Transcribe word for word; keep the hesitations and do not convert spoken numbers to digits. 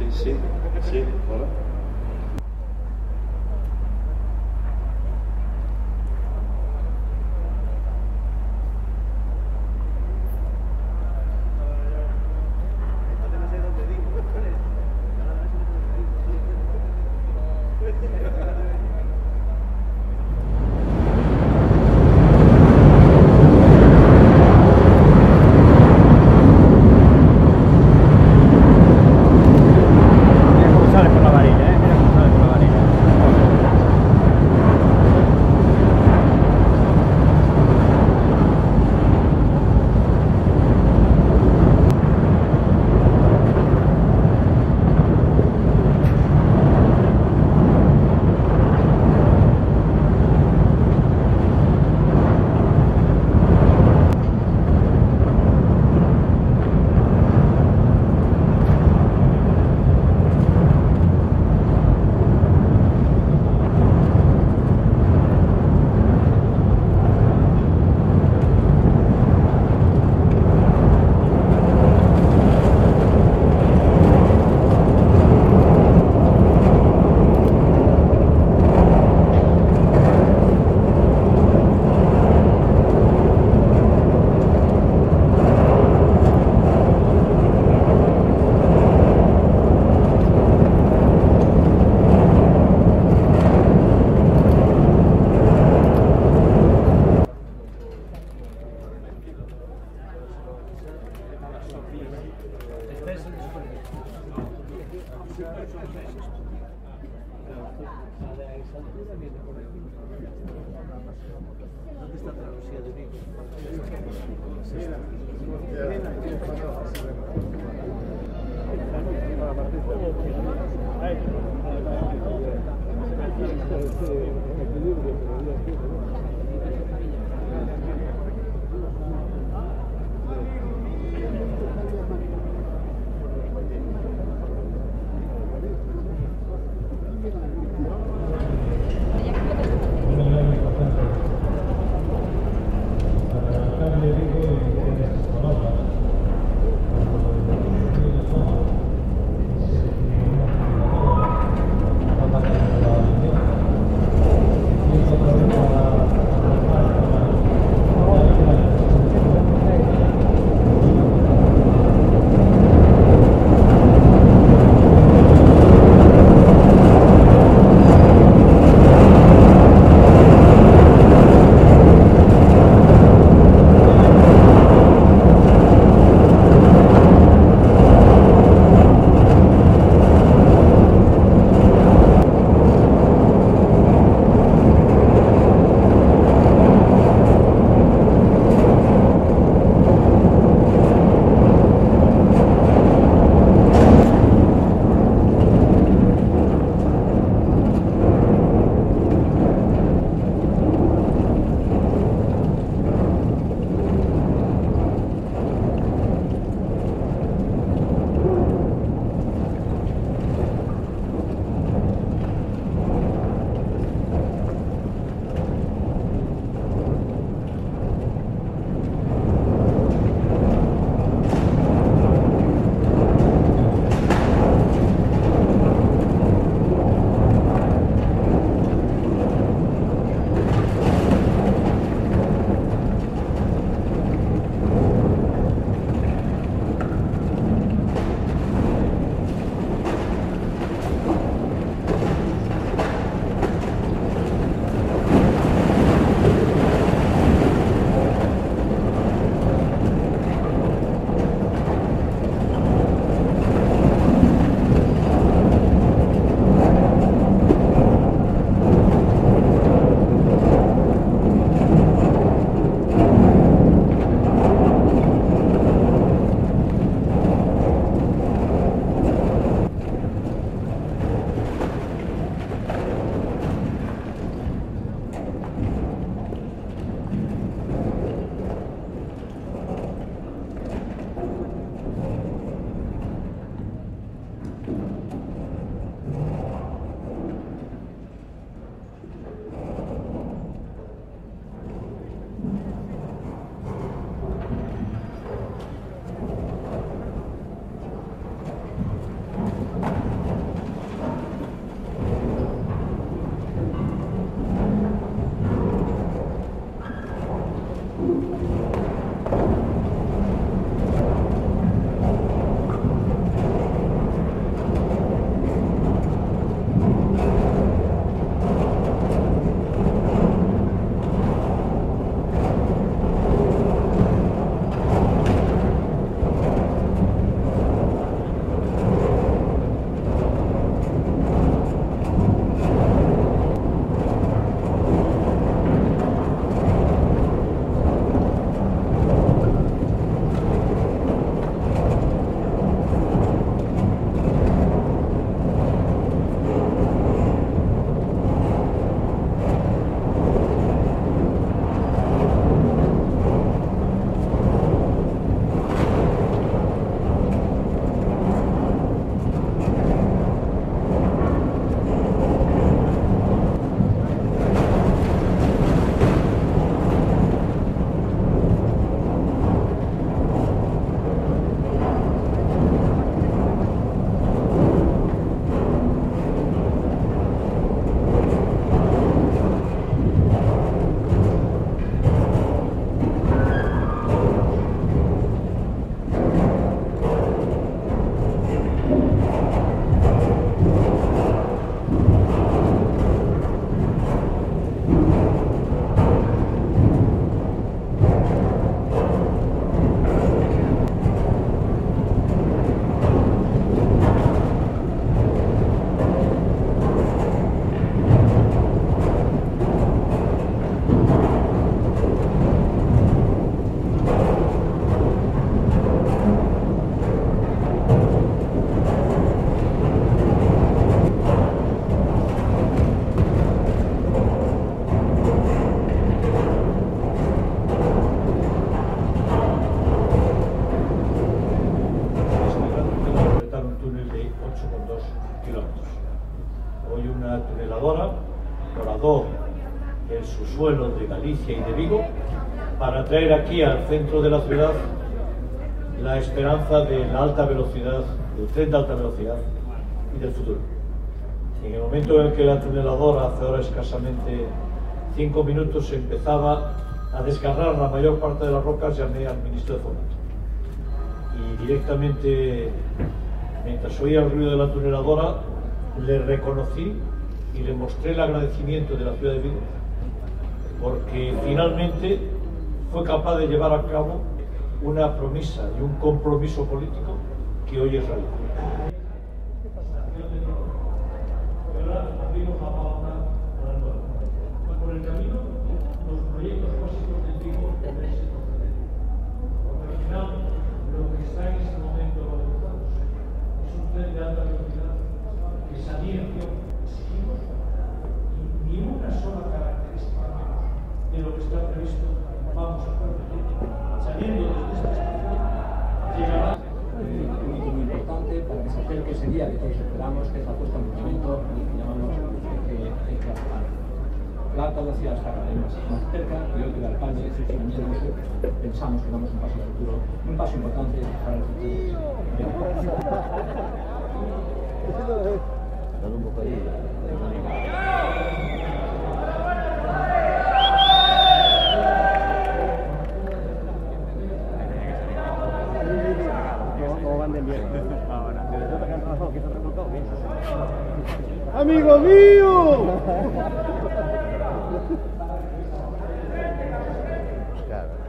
sí, sí, hola. Gracias. ocho coma dos kilómetros. Hoy una tuneladora horadó el subsuelo de Galicia y de Vigo para traer aquí al centro de la ciudad la esperanza de la alta velocidad, del tren de alta velocidad y del futuro. En el momento en el que la tuneladora, hace ahora escasamente cinco minutos, empezaba a desgarrar la mayor parte de las rocas, llamé al ministro de Fomento. Y directamente, mientras oía el ruido de la tuneladora, le reconocí y le mostré el agradecimiento de la ciudad de Vigo, porque finalmente fue capaz de llevar a cabo una promesa y un compromiso político que hoy es realidad. Por el camino, los proyectos básicos del Vigo deben ser procedentes. Porque al final, lo que está en este momento es un tren de alta velocidad que salía seguimos y ni una sola característica menos de lo que está previsto vamos a perder. Saliendo desde esta estación, llegará un hito muy importante para que se acerque ese día que todos esperamos, que es la puesta en movimiento y que llamamos que hay que hacer. La alta velocidad está cada vez más cerca y hoy que el alcalde también pensamos que damos un paso al futuro, un paso importante para el futuro. Dale un poco ahí. ¡Amigo mío! Claro.